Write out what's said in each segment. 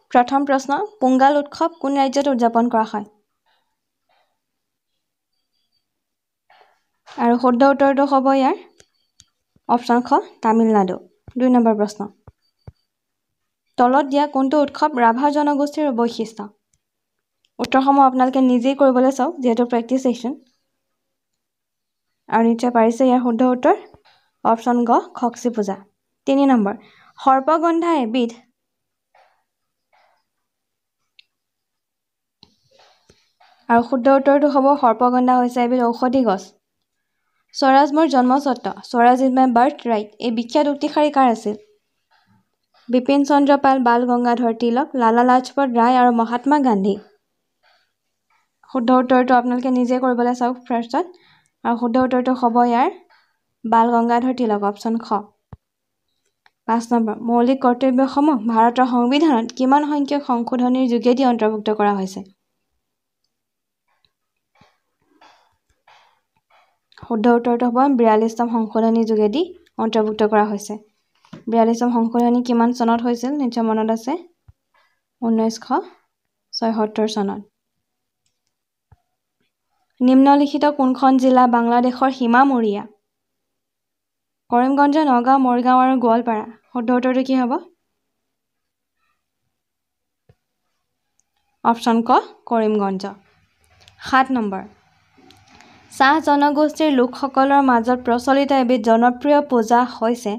প্ৰথম প্ৰশ্ন পোংগাল উৎসৱ কোন ৰাজ্যত উদযাপন কৰা হয় আৰু শুদ্ধ উত্তৰটো হ'ব ইয়াৰ অপচন খ তামিলনাডু 2 নম্বৰ প্ৰশ্ন তলত দিয়া কোনটো উৎসৱ ৰাভা জনগোষ্ঠীৰ বৈশিষ্ট্য উত্তৰসমূহ আপোনালোকে নিজেই কৰিবলৈ চাওক যেহেতু প্ৰেক্টিছ সেশন আৰু নিশ্চয় পাৰিছে ইয়াৰ শুদ্ধ উত্তৰ অপচন গ খক্সি পূজা 3 নম্বৰ সৰ্পগন্ধা এবিধ আৰু শুদ্ধ উত্তৰটো হ'ব সৰ্পগন্ধা হৈছে এবিধ ঔষধি গছ স্বৰাজ মোৰ জন্মস্বত্ব Swaraj is my birth right এই বিখ্যাত উক্তিশাৰী কাৰ আছিল বিপিন চন্দ্ৰ পাল বাল গংগাধৰ তিলক লালা লাজপত ৰায় আৰু মহাত্মা গান্ধী শুদ্ধ উত্তৰটো আপোনালোকে নিজে কৰিবলৈ চাওক ফাৰ্ষ্টত আৰু শুদ্ধ উত্তৰটো হ'ব ইয়াৰ বাল গংগাধৰ তিলক অপচন খ 5 নম্বৰ মৌলিক কৰ্তব্যসমূহ ভাৰতৰ সংবিধানত কিমান সংখ্যক সংশোধনীৰ যোগেদি অন্তৰ্ভুক্ত কৰা হৈছে শুদ্ধ উত্তৰটো হ'ব 42তম সংশোধনীৰ যোগেদি অন্তৰ্ভুক্ত কৰা হৈছে 42তম সংশোধনী কিমান চনত হৈছিল নিশ্চয় মনত আছে 1976 চনত নিম্নলিখিত কোনখন জিলা বাংলাদেশৰ সীমামূৰীয়া কৰিমগঞ্জ নগাঁও মৰিগাঁও আৰু গোৱালপাৰা শুদ্ধ উত্তৰটো কি হ'ব অপচন ক কৰিমগঞ্জ 7 নম্বৰ চাহ জনগোষ্ঠীৰ লোকসকলৰ মাজত প্ৰচলিত এবিধ জনপ্ৰিয় পূজা হৈছে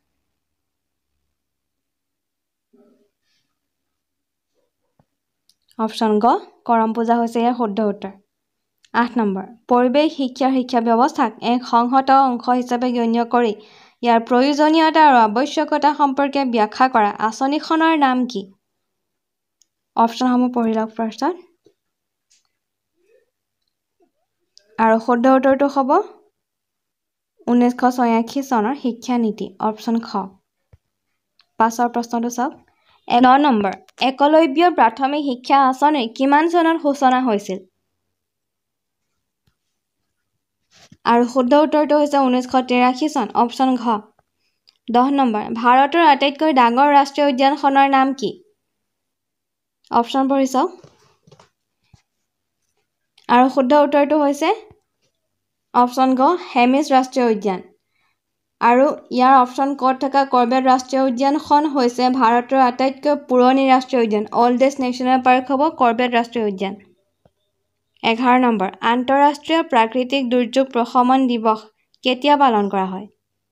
অপচন গ কৰম পূজা হৈছে ইয়াৰ শুদ্ধ উত্তৰ 8 নম্বৰ পৰিৱেশ শিক্ষা ব্যৱস্থাক এক সংহত অংশ হিচাপে গণ্য কৰি ইয়াৰ প্ৰয়োজনীয়তা আৰু আৱশ্যকতা সম্পৰ্কে ব্যাখ্যা কৰা আঁচনিখনৰ নাম কি অপচনসমূহ পঢ়ি লওক ফাৰ্ষ্টত আৰু শুদ্ধ উত্তৰটো হ'ব 1986 চনৰ শিক্ষা নীতি অপচন খ 5ৰ প্ৰশ্নটো চাওক 9 নম্বৰ একলব্য প্ৰাথমিক শিক্ষা আঁচনি কিমান চনত সূচনা হৈছিল আৰু শুদ্ধ উত্তৰটো হৈছে 1983 চন অপচন ঘ 10 নম্বৰ ভাৰতৰ আটাইতকৈ ডাঙৰ ৰাষ্ট্ৰীয় উদ্যানখনৰ নাম কি অপচন পঢ়ি চাওক আৰু শুদ্ধ উত্তৰটো হৈছে অপচন গ হেমিছ ৰাষ্ট্ৰীয় উদ্যান আৰু ইয়াৰ অপচন ক'ত থকা কৰ্বেট ৰাষ্ট্ৰীয় উদ্যানখন হৈছে ভাৰতৰ আটাইতকৈ পুৰণি ৰাষ্ট্ৰীয় উদ্যান অল্ডেষ্ট নেশ্যনেল পাৰ্ক হ'ব কৰ্বেট ৰাষ্ট্ৰীয় উদ্যান 11 নম্বৰ আন্তঃৰাষ্ট্ৰীয় প্ৰাকৃতিক দুৰ্যোগ প্ৰশমন দিৱস কেতিয়া পালন কৰা হয়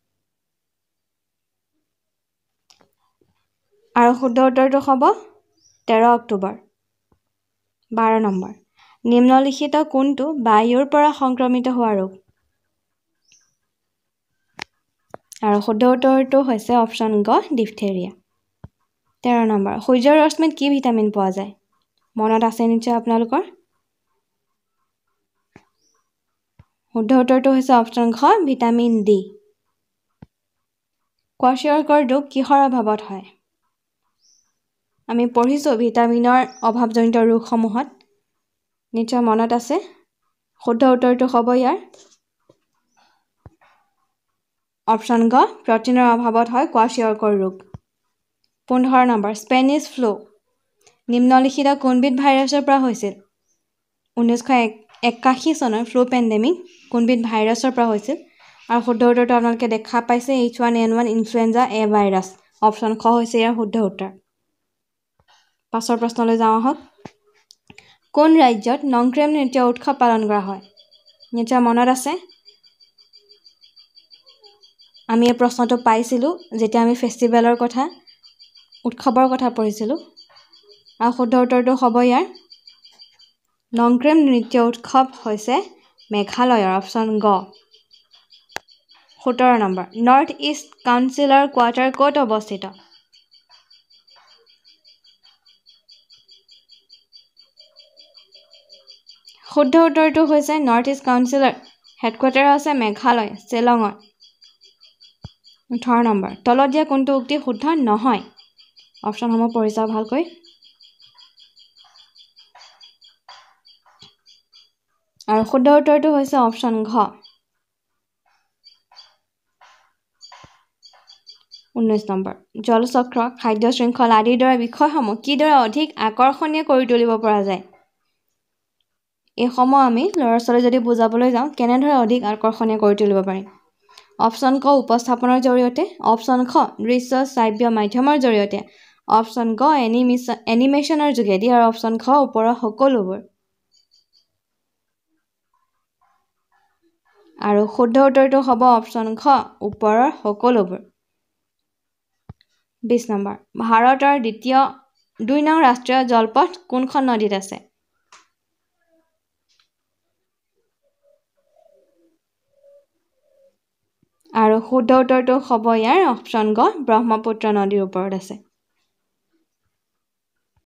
আৰু শুদ্ধ উত্তৰটো হ'ব 13 অক্টোবৰ 12 নম্বৰ নিম্নলিখিত কোনটো বায়ুৰ পৰা সংক্ৰমিত হোৱা ৰোগ আৰু শুদ্ধ উত্তৰটো হৈছে অপচন গ ডিফথেৰিয়া 13 নম্বৰ সূৰ্যৰ ৰশ্মিত কি ভিটামিন পোৱা যায় মনত আছে নিশ্চয় আপোনালোকৰ শুদ্ধ উত্তৰটো হৈছে অপচন খ ভিটামিন ডি কোৱাশ্বিয়ৰ্কৰ ৰোগ কিহৰ অভাৱত হয় আমি পঢ়িছোঁ ভিটামিনৰ অভাৱজনিত ৰোগসমূহত নিশ্চয় মনত আছে শুদ্ধ উত্তৰটো হ'ব ইয়াৰ অপচন গ প্ৰটিনৰ অভাৱত হয় কোৱাশ্বিয়ৰ্কৰ ৰোগ 15 নম্বৰ স্পেনিছ ফ্লু নিম্নলিখিত কোনবিধ ভাইৰাছৰ পৰা হৈছিল 1981 চনৰ ফ্লু পেণ্ডেমিক কোনবিধ ভাইৰাছৰ পৰা হৈছিল আৰু শুদ্ধ উত্তৰটো আপোনালোকে দেখা পাইছে H1N1 influenza A virus option খ হৈছে ইয়াৰ শুদ্ধ উত্তৰ 5ৰ প্ৰশ্নলৈ যাওঁ আহক কোন ৰাজ্যত নংক্ৰেম নৃত্য উৎসৱ পালন কৰা হয় নিশ্চয় মনত আছে আমি এই প্ৰশ্নটো পাইছিলোঁ যেতিয়া আমি ফেষ্টিভেলৰ কথা উৎসৱৰ কথা পঢ়িছিলোঁ আৰু শুদ্ধ উত্তৰটো হ'ব ইয়াৰ নংক্ৰেম নৃত্য উৎসৱ হৈছে মেঘালয়ৰ অপচন গ 17 নম্বৰ নৰ্থ ইষ্ট কাউন্সিলৰ কোৱাৰ্টাৰ ক'ত অৱস্থিত শুদ্ধ উত্তৰটো হৈছে নৰ্থ ইষ্ট কাউন্সিলৰ হেডকোৱাৰ্টাৰ আছে মেঘালয় শ্বিলঙত 18 নম্বৰ তলত দিয়া কোনটো উক্তি শুদ্ধ নহয় অপচনসমূহ পঢ়ি চাওক ভালকৈ আৰু শুদ্ধ উত্তৰটো হৈছে অপচন ঘ 19 নম্বৰ জলচক্ৰ খাদ্য শৃংখল আদিৰ দৰে বিষয়সমূহ কিদৰে অধিক আকৰ্ষণীয় কৰি তুলিব পৰা যায় এইসমূহ আমি ল'ৰা ছোৱালী যদি বুজাবলৈ যাওঁ কেনেদৰে অধিক আকৰ্ষণীয় কৰি তুলিব পাৰিম অপশ্যন ক উপস্থাপনৰ জৰিয়তে অপশ্যন খ দৃশ্য শ্ৰাব্য মাধ্যমৰ জৰিয়তে অপশ্যন গ এনিমেশ্যনৰ যোগেদি আৰু অপশ্যন খ ওপৰৰ সকলোবোৰ আৰু শুদ্ধ উত্তৰটো হ'ব অপশ্যন খ ওপৰৰ সকলোবোৰ 20 নম্বৰ ভাৰতৰ দ্বিতীয় 2 নং ৰাষ্ট্ৰীয় জলপথ কোনখন নদীত আছে আৰু শুদ্ধ উত্তৰটো হ'ব ইয়াৰ অপশ্যন গ ব্ৰহ্মপুত্ৰ নদীৰ ওপৰত আছে